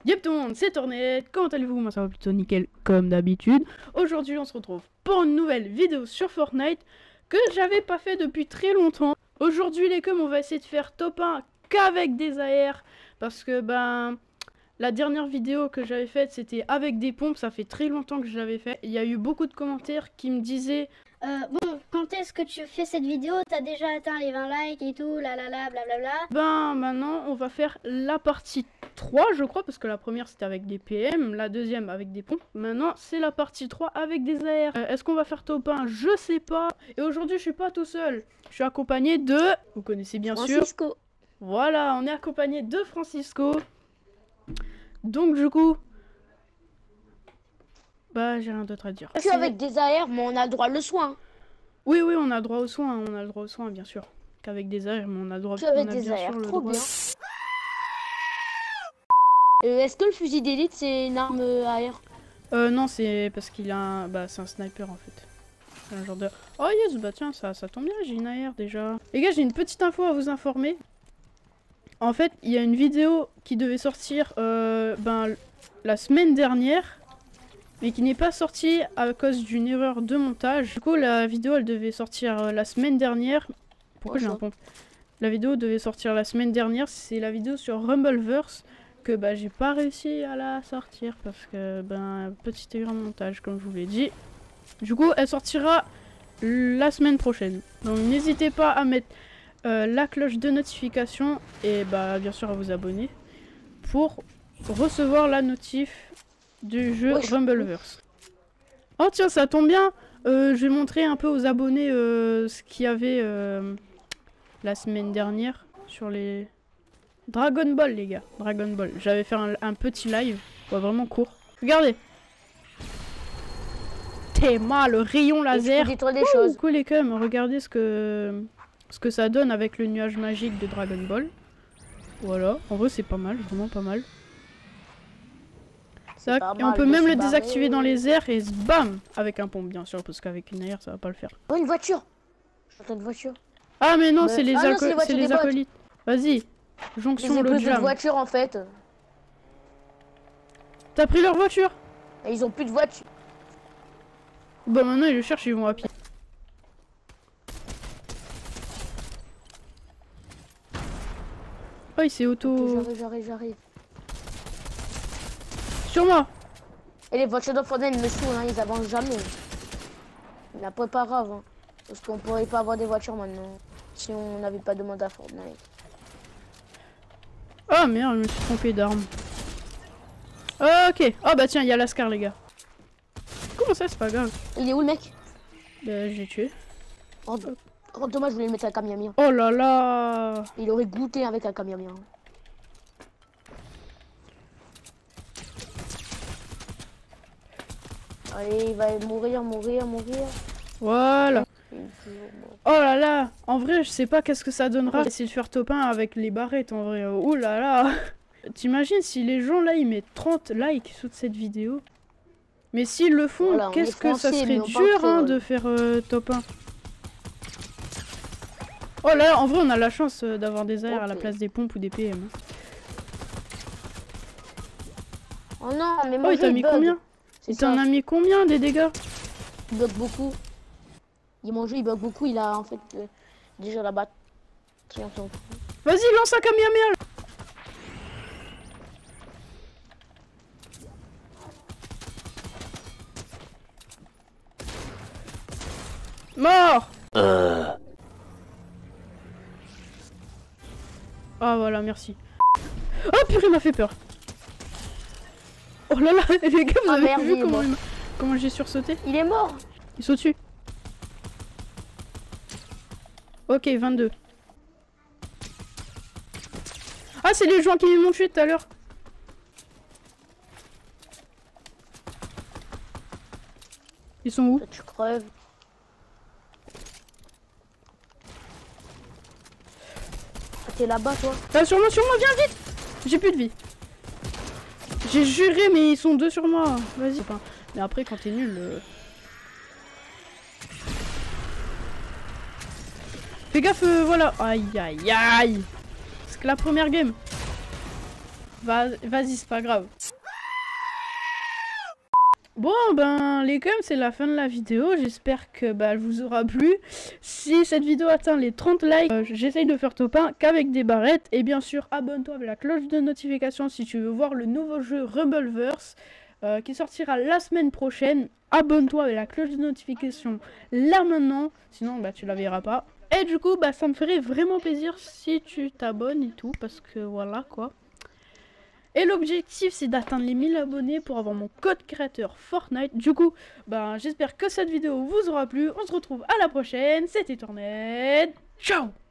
Yep tout le monde, c'est Tournette, comment allez-vous? Moi ça va plutôt nickel comme d'habitude. Aujourd'hui on se retrouve pour une nouvelle vidéo sur Fortnite que j'avais pas fait depuis très longtemps. Aujourd'hui les cums on va essayer de faire top 1 qu'avec des AR. Parce que la dernière vidéo que j'avais faite c'était avec des pompes, ça fait très longtemps que je l'avais fait. Il y a eu beaucoup de commentaires qui me disaient bon, quand est-ce que tu fais cette vidéo? T'as déjà atteint les 20 likes et tout, blablabla. Maintenant on va faire la partie 3 je crois, parce que la première c'était avec des PM, la deuxième avec des pompes. Maintenant c'est la partie 3 avec des AR. Est-ce qu'on va faire top 1? Je sais pas. Et aujourd'hui je suis pas tout seul. Je suis accompagné de... Vous connaissez bien Francisco. sûr. Voilà, on est accompagné de Francisco. Donc du coup... j'ai rien d'autre à dire. Parce qu'avec des AR, mais on a le droit le soin. Oui, on a le droit aux soins, on a le droit aux soins bien sûr. Qu'avec des AR, mais on a le droit... Avec des AR, trop bien. Est-ce que le fusil d'élite c'est une arme AR? Non, c'est parce qu'il a un... c'est un sniper en fait. C'est un genre de... Oh yes, tiens, ça tombe bien, j'ai une AR déjà. Les gars, j'ai une petite info à vous informer. En fait, il y a une vidéo qui devait sortir la semaine dernière, mais qui n'est pas sortie à cause d'une erreur de montage. Du coup, la vidéo, elle devait sortir la semaine dernière. Pourquoi j'ai un pompe? La vidéo devait sortir la semaine dernière, c'est la vidéo sur Rumbleverse, que j'ai pas réussi à la sortir parce que petite erreur de montage comme je vous l'ai dit. Du coup elle sortira la semaine prochaine. Donc n'hésitez pas à mettre la cloche de notification et bien sûr à vous abonner pour recevoir la notif du jeu Rumbleverse. Oh tiens, ça tombe bien, je vais montrer un peu aux abonnés ce qu'il y avait la semaine dernière sur les... Dragon Ball les gars, Dragon Ball. J'avais fait un petit live, vraiment court. Regardez. Théma, le rayon laser. Des choses. Cool les cums, regardez ce que ça donne avec le nuage magique de Dragon Ball. Voilà, en vrai c'est pas mal, vraiment pas mal. Et on peut même le désactiver dans les airs et bam, avec un pompe bien sûr, parce qu'avec une AR ça va pas le faire. Oh une voiture. J'entends une voiture. Ah mais non, c'est les acolytes. Vas-y. Jonction le jam. Plus de voiture en fait. T'as pris leur voiture? Et ils ont plus de voiture. Maintenant ils le cherchent, ils vont à pied. Oh il s'est auto... Okay, j'arrive. Sur moi. Et les voitures de Fortnite me saoulent, ils avancent jamais. Mais après pas grave, hein, parce qu'on pourrait pas avoir des voitures maintenant si on n'avait pas demandé à Fortnite. Oh merde, je me suis trompé d'arme. Ok. Oh tiens, il y a l'Ascar les gars. Comment ça, c'est pas grave. Il est où le mec? Je l'ai tué. Oh, dommage, je voulais le mettre avec un Kamiamia. Oh là là. Il aurait goûté avec un Kamiamia. Allez, il va mourir. Voilà. Oh là là. En vrai, je sais pas qu'est-ce que ça donnera. Essayer de faire top 1 avec les barrettes en vrai. Oh là là. T'imagines si les gens là ils mettent 30 likes sous cette vidéo. Mais s'ils le font, voilà, qu'est-ce que ça serait dur de faire top 1. Oh là, en vrai on a la chance d'avoir des AR à la place des pompes ou des PM. Oh non, mais moi il t'a mis combien? Il t'en a mis combien des dégâts? Il bug beaucoup. Mon jeu il bug beaucoup, il a en fait déjà la batte. Vas-y, lance un Kamiamia. Mort. Ah voilà, merci. Oh purée, il m'a fait peur. Oh là là, les gars, vous avez vu comment j'ai sursauté? Il est mort. Il saute dessus. Ok, 22. Ah, c'est les gens qui m'ont tué tout à l'heure. Ils sont où? Tu creves. T'es là-bas toi? Sur moi, viens vite. J'ai plus de vie. J'ai juré, mais ils sont deux sur moi. Vas-y. Mais après, quand t'es nul... Fais gaffe, voilà. Aïe, aïe, aïe. C'est que la première game. Vas-y, c'est pas grave. Bon ben les gars, c'est la fin de la vidéo, j'espère que elle vous aura plu. Si cette vidéo atteint les 30 likes, j'essaye de faire top 1 qu'avec des barrettes. Et bien sûr, abonne-toi avec la cloche de notification si tu veux voir le nouveau jeu Rumbleverse qui sortira la semaine prochaine. Abonne-toi avec la cloche de notification là maintenant, sinon tu la verras pas. Et du coup ça me ferait vraiment plaisir si tu t'abonnes et tout, parce que voilà quoi. Et l'objectif c'est d'atteindre les 1000 abonnés pour avoir mon code créateur Fortnite. Du coup, j'espère que cette vidéo vous aura plu. On se retrouve à la prochaine. C'était Torned. Ciao!